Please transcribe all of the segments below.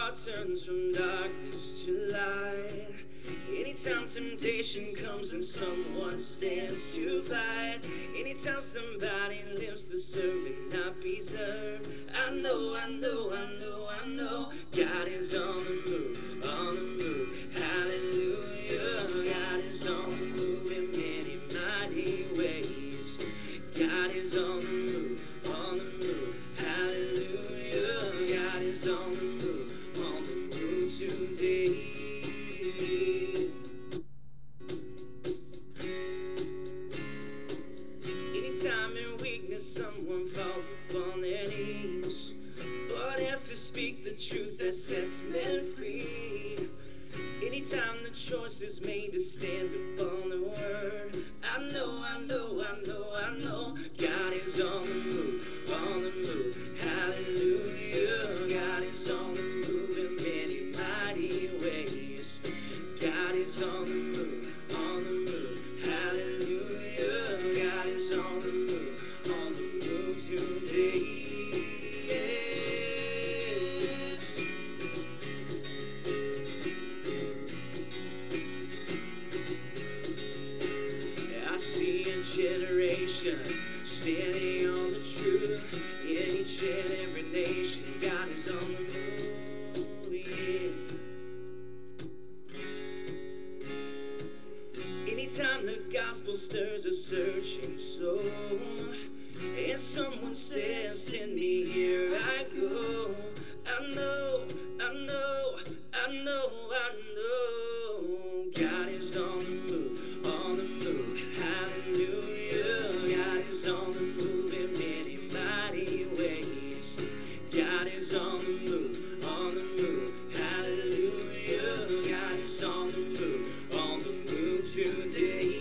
heart turns from darkness to light. Anytime temptation comes and someone stands to fight. Anytime somebody lives to serve and not be served. I know God is on the move, on the move. Hallelujah. God is on the move in many mighty ways. God is on the move, on the move. Hallelujah. God is on the move today. Anytime in weakness someone falls upon their knees, Lord has to speak the truth that sets men free. Anytime the choice is made to stand upon the word, I know God is on the move, on the move. Hallelujah. God is on the move in many mighty ways. God is on the move, on the move. Hallelujah. God is on the move today. Generation standing on the truth in each and every nation. God is on the move, yeah. Anytime the gospel stirs a searching soul and someone says, send me, here I go. I know God is on the move, on the move. Hallelujah. God is on the move in many mighty ways. God is on the move, on the move. Hallelujah. God is on the move today.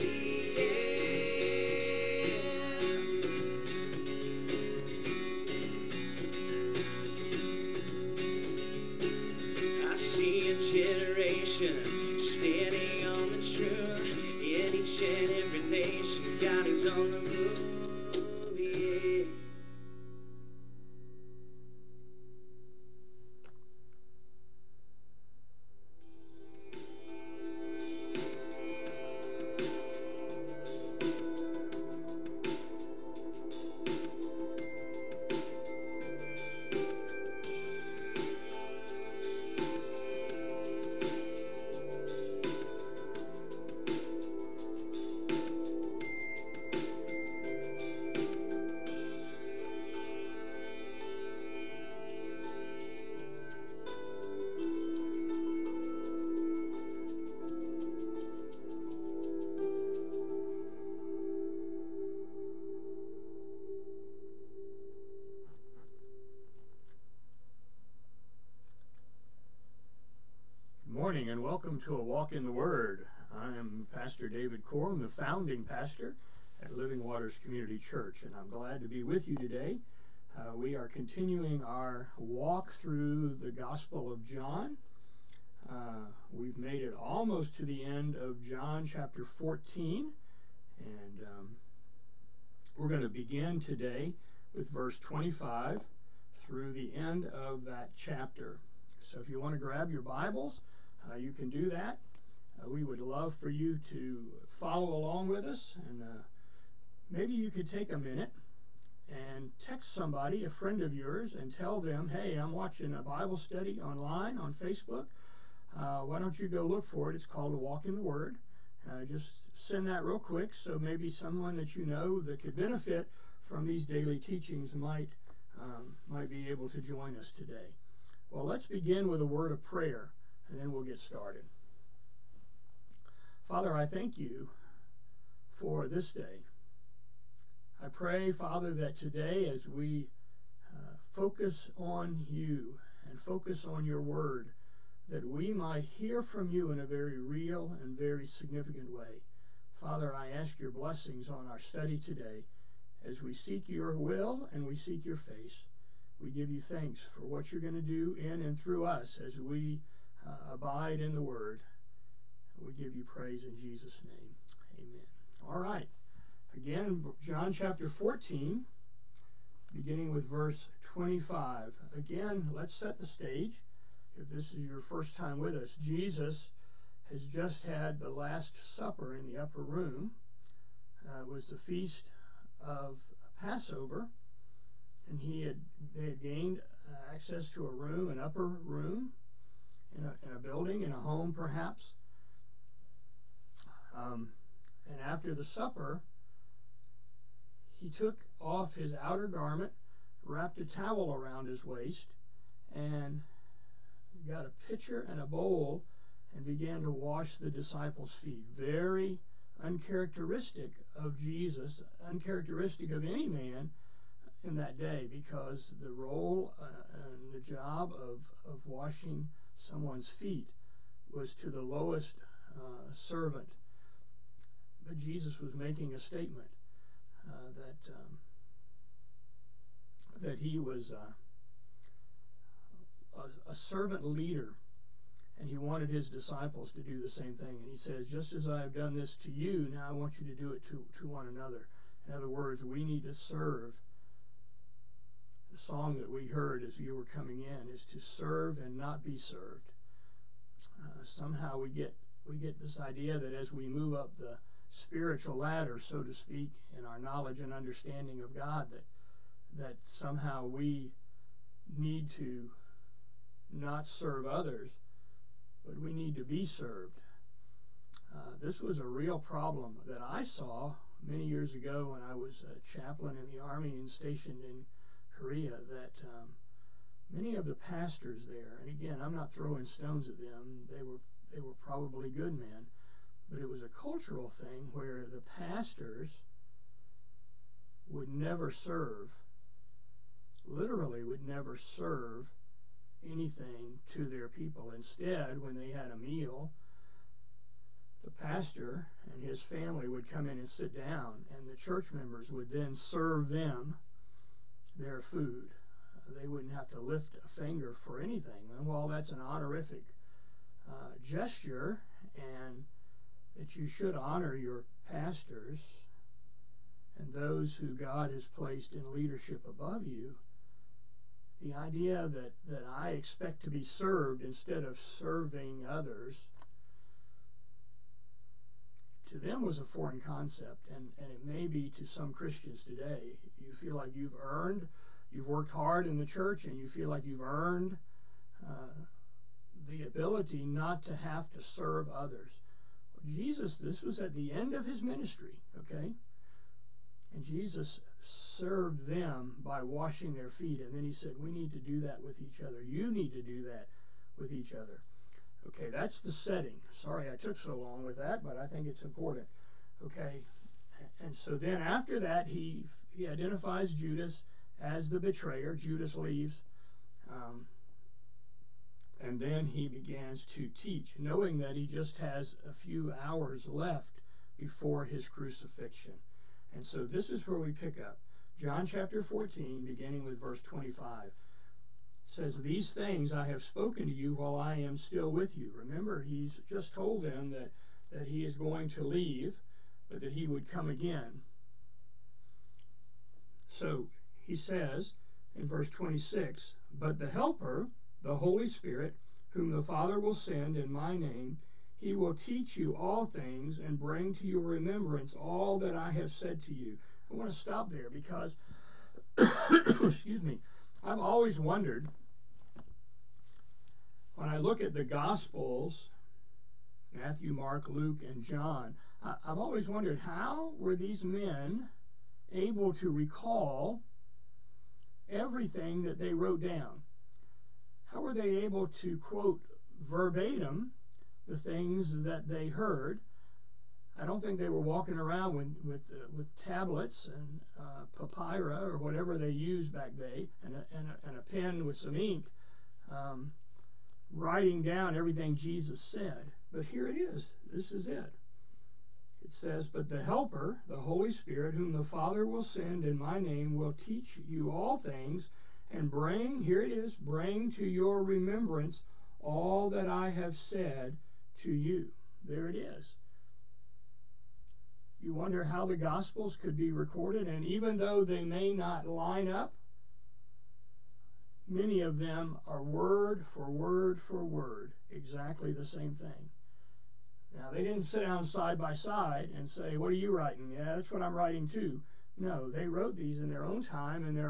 I see a generation standing on the truth in each and every nation. God is on the move, yeah. Morning and welcome to A Walk in the Word. I am Pastor David Corum, the founding pastor at Living Waters Community Church, and I'm glad to be with you today. We are continuing our walk through the Gospel of John. We've made it almost to the end of John chapter 14, and we're going to begin today with verse 25 through the end of that chapter. So if you want to grab your Bibles, you can do that. We would love for you to follow along with us, and maybe you could take a minute and text somebody, a friend of yours, and tell them, hey, I'm watching a Bible study online on Facebook. Why don't you go look for it? It's called A Walk in the Word. Just send that real quick so maybe someone that you know that could benefit from these daily teachings might be able to join us today. Well, let's begin with a word of prayer, and then we'll get started. Father, I thank you for this day. I pray, Father, that today as we focus on you and focus on your word, that we might hear from you in a very real and very significant way. Father, I ask your blessings on our study today as we seek your will and we seek your face. We give you thanks for what you're going to do in and through us as we abide in the word. We give you praise in Jesus' name. Amen. All right. Again, John chapter 14, beginning with verse 25. Again, let's set the stage. if this is your first time with us, Jesus has just had the Last Supper in the upper room. It was the feast of Passover, and they had gained access to a room, an upper room, in a building, in a home perhaps. And after the supper, he took off his outer garment, wrapped a towel around his waist, and got a pitcher and a bowl and began to wash the disciples' feet. Very uncharacteristic of Jesus, uncharacteristic of any man in that day, because the role and the job of washing someone's feet was to the lowest servant. But Jesus was making a statement that he was a servant leader, and he wanted his disciples to do the same thing. And he says, just as I have done this to you, now I want you to do it to one another. In other words, we need to serve. The song that we heard as you were coming in is to serve and not be served. Somehow we get this idea that as we move up the spiritual ladder, so to speak, in our knowledge and understanding of God, that somehow we need to not serve others, but we need to be served. This was a real problem that I saw many years ago when I was a chaplain in the Army and stationed in Korea, that many of the pastors there, and again, I'm not throwing stones at them, they were probably good men, but it was a cultural thing where the pastors would never serve, literally would never serve anything to their people. Instead, when they had a meal, the pastor and his family would come in and sit down, and the church members would then serve them their food. They wouldn't have to lift a finger for anything. And while that's an honorific gesture, and that you should honor your pastors and those who God has placed in leadership above you, the idea that I expect to be served instead of serving others, to them was a foreign concept, and it may be to some Christians today. You feel like you've worked hard in the church, and you feel like you've earned the ability not to have to serve others. Jesus, this was at the end of his ministry, okay? And Jesus served them by washing their feet, and then he said, we need to do that with each other. You need to do that with each other. Okay, that's the setting. Sorry I took so long with that, but I think it's important. Okay, and so then after that, he identifies Judas as the betrayer. Judas leaves, and then he begins to teach, knowing that he just has a few hours left before his crucifixion. And so this is where we pick up. John chapter 14, beginning with verse 25. It says, these things I have spoken to you while I am still with you. Remember, he's just told them that he is going to leave, but that he would come again. So he says in verse 26, but the Helper, the Holy Spirit, whom the Father will send in my name, he will teach you all things and bring to your remembrance all that I have said to you. I want to stop there because, excuse me, I've always wondered, when I look at the Gospels, Matthew, Mark, Luke, and John, I've always wondered, how were these men able to recall everything that they wrote down? How were they able to quote verbatim the things that they heard? I don't think they were walking around with tablets and papyri or whatever they used back then, and a pen with some ink, writing down everything Jesus said. But here it is. This is it. It says, but the Helper, the Holy Spirit, whom the Father will send in my name, will teach you all things and bring, here it is, bring to your remembrance all that I have said to you. There it is. You wonder how the Gospels could be recorded, and even though they may not line up, many of them are word for word for word, exactly the same thing. Now, they didn't sit down side by side and say, what are you writing? Yeah, that's what I'm writing too. No, they wrote these in their own time, in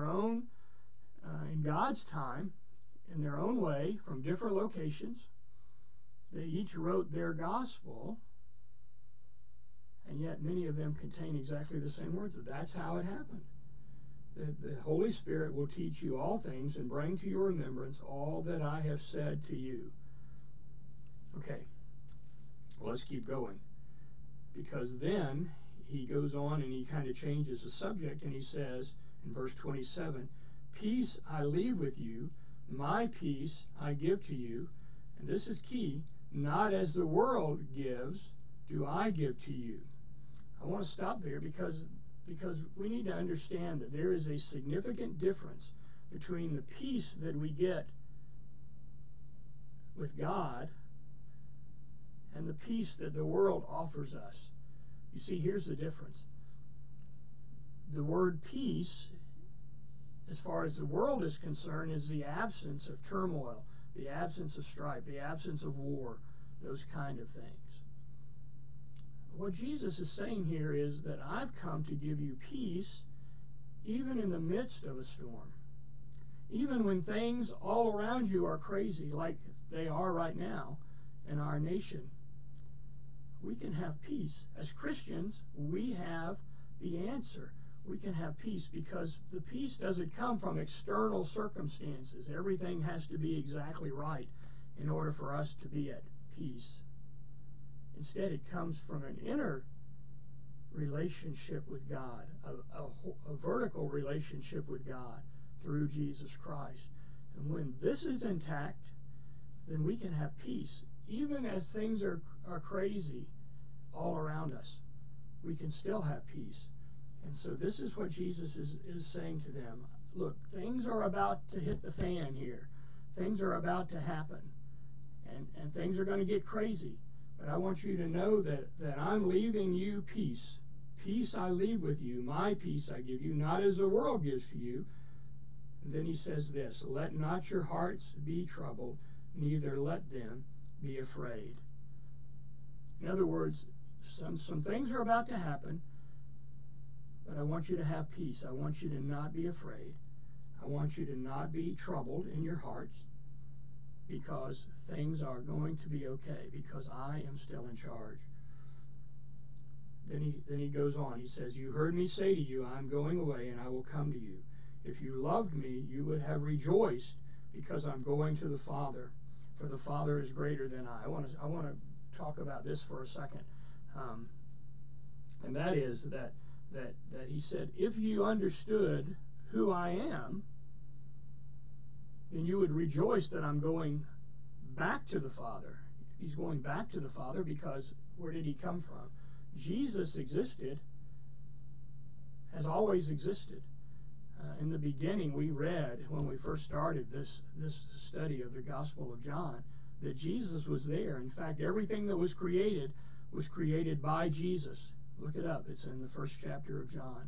God's time, in their own way, from different locations. They each wrote their gospel, and yet many of them contain exactly the same words. That's how it happened. The Holy Spirit will teach you all things and bring to your remembrance all that I have said to you. Okay, well, let's keep going. Because then he goes on and he kind of changes the subject, and he says in verse 27, peace I leave with you, my peace I give to you. And this is key. Not as the world gives, do I give to you. I want to stop there because we need to understand that there is a significant difference between the peace that we get with God and the peace that the world offers us. You see, here's the difference. The word peace, as far as the world is concerned, is the absence of turmoil, the absence of strife, the absence of war, those kind of things. What Jesus is saying here is that I've come to give you peace even in the midst of a storm. Even when things all around you are crazy, like they are right now in our nation, we can have peace. As Christians, we have the answer. We can have peace because the peace doesn't come from external circumstances. Everything has to be exactly right in order for us to be at peace. Instead, it comes from an inner relationship with God, a vertical relationship with God through Jesus Christ. And when this is intact, then we can have peace. Even as things are crazy all around us, we can still have peace. And so this is what Jesus is saying to them. Look, things are about to hit the fan here. Things are about to happen. And things are going to get crazy. But I want you to know that I'm leaving you peace. Peace I leave with you. My peace I give you, not as the world gives to you. And then he says this, let not your hearts be troubled, neither let them be afraid. In other words, some things are about to happen, but I want you to have peace. I want you to not be afraid. I want you to not be troubled in your hearts, because things are going to be okay, because I am still in charge. Then he goes on. He says, you heard me say to you, I'm going away and I will come to you. If you loved me, you would have rejoiced, because I'm going to the Father, for the Father is greater than I. I want to talk about this for a second. And that is that he said, if you understood who I am, then you would rejoice that I'm going back to the Father. He's going back to the Father because where did he come from? Jesus existed, has always existed. In the beginning, we read, when we first started this study of the Gospel of John, that Jesus was there. In fact, everything that was created by Jesus. Look it up. It's in the first chapter of John.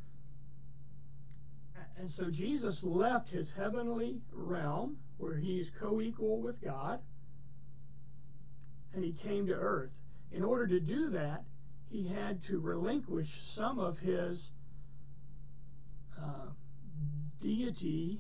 And so Jesus left his heavenly realm, where he is co-equal with God, and he came to earth. In order to do that, he had to relinquish some of his deity,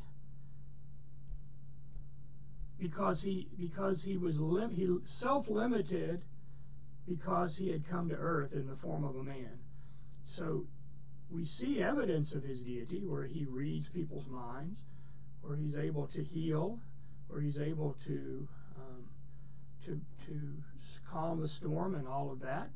because he was self-limited, because he had come to earth in the form of a man. So we see evidence of his deity, where he reads people's minds, where he's able to heal, where he's able to calm the storm and all of that.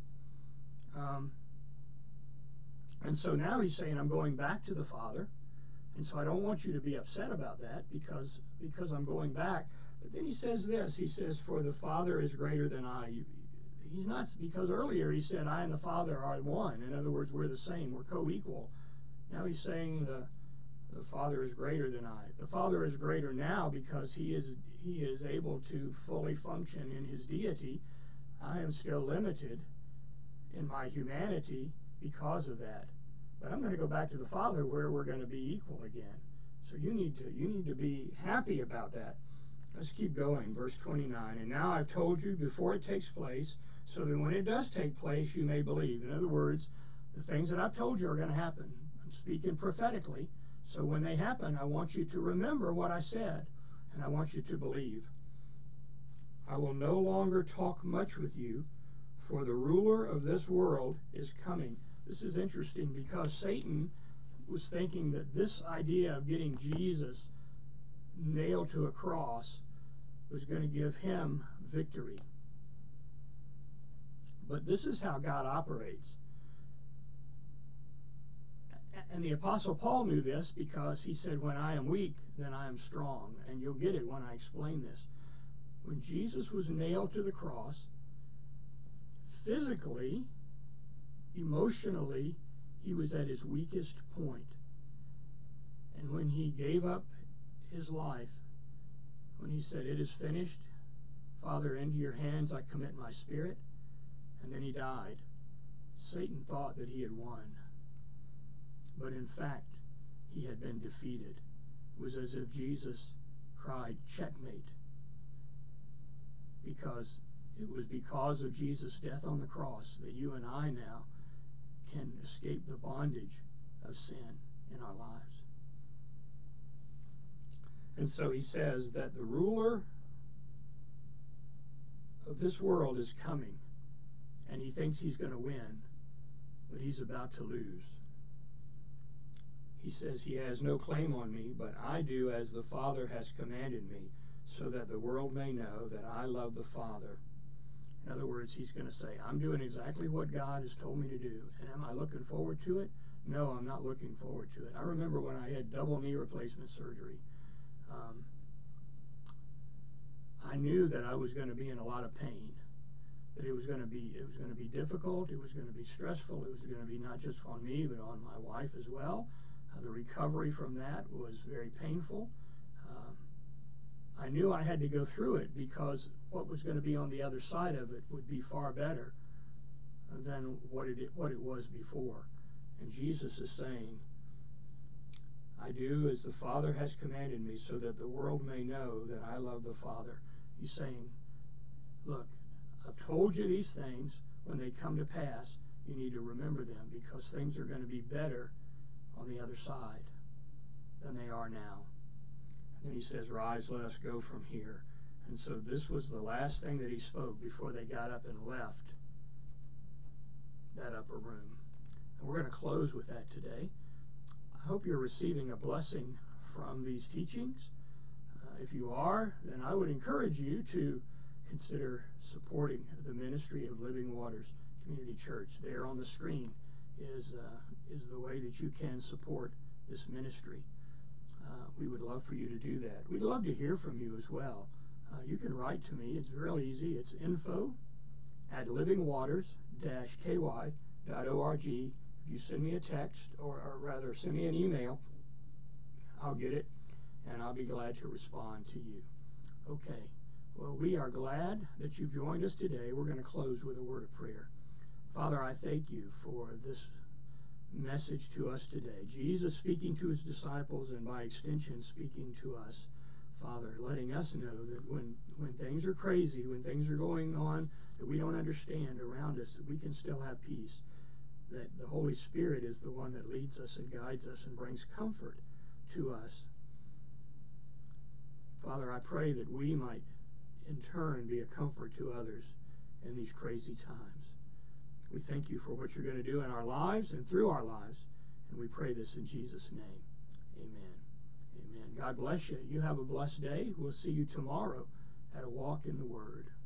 And so now he's saying, I'm going back to the Father. And so I don't want you to be upset about that, because I'm going back. But then he says this, he says, for the Father is greater than I. He's not, because earlier he said, I and the Father are one. In other words, we're the same, we're co-equal. Now he's saying the Father is greater than I. The Father is greater now because he is able to fully function in his deity. I am still limited in my humanity because of that. But I'm going to go back to the Father, where we're going to be equal again. So you need to be happy about that. Let's keep going. Verse 29. And now I've told you before it takes place, so that when it does take place, you may believe. In other words, the things that I've told you are going to happen. I'm speaking prophetically. So when they happen, I want you to remember what I said, and I want you to believe. I will no longer talk much with you, for the ruler of this world is coming. This is interesting because Satan was thinking that this idea of getting Jesus nailed to a cross was going to give him victory. But this is how God operates. And the Apostle Paul knew this because he said, when I am weak, then I am strong. And you'll get it when I explain this. When Jesus was nailed to the cross, physically, emotionally, he was at his weakest point. And when he gave up his life, when he said, it is finished, Father, into your hands I commit my spirit, and then he died, Satan thought that he had won. But in fact, he had been defeated. It was as if Jesus cried, checkmate. Because it was because of Jesus' death on the cross that you and I now can escape the bondage of sin in our lives. And so he says that the ruler of this world is coming, and he thinks he's going to win, but he's about to lose. He says he has no claim on me, but I do as the Father has commanded me, so that the world may know that I love the Father. In other words, he's going to say, I'm doing exactly what God has told me to do. And am I looking forward to it? No, I'm not looking forward to it. I remember when I had double knee replacement surgery. I knew that I was going to be in a lot of pain. That it was going to be difficult. It was going to be stressful. It was going to be not just on me, but on my wife as well. The recovery from that was very painful. I knew I had to go through it because what was going to be on the other side of it would be far better than what it was before. And Jesus is saying, I do as the Father has commanded me, so that the world may know that I love the Father. He's saying, look, I've told you these things. When they come to pass, you need to remember them, because things are going to be better on the other side than they are now. And then he says, rise, let us go from here. And so this was the last thing that he spoke before they got up and left that upper room. And we're going to close with that today. I hope you're receiving a blessing from these teachings. If you are, then I would encourage you to consider supporting the ministry of Living Waters Community Church. There on the screen is the way that you can support this ministry. We would love for you to do that. We'd love to hear from you as well. You can write to me. It's real easy. It's info@livingwaters-ky.org. If you send me a text, or rather send me an email, I'll get it, and I'll be glad to respond to you. Okay. Well, we are glad that you've joined us today. We're going to close with a word of prayer. Father, I thank you for this message to us today. Jesus speaking to his disciples, and by extension speaking to us. Father, letting us know that when things are crazy, when things are going on that we don't understand around us, that we can still have peace. That the Holy Spirit is the one that leads us and guides us and brings comfort to us. Father, I pray that we might in turn be a comfort to others in these crazy times. We thank you for what you're going to do in our lives and through our lives, and we pray this in Jesus' name. Amen. Amen. God bless you. You have a blessed day. We'll see you tomorrow at A Walk in the Word.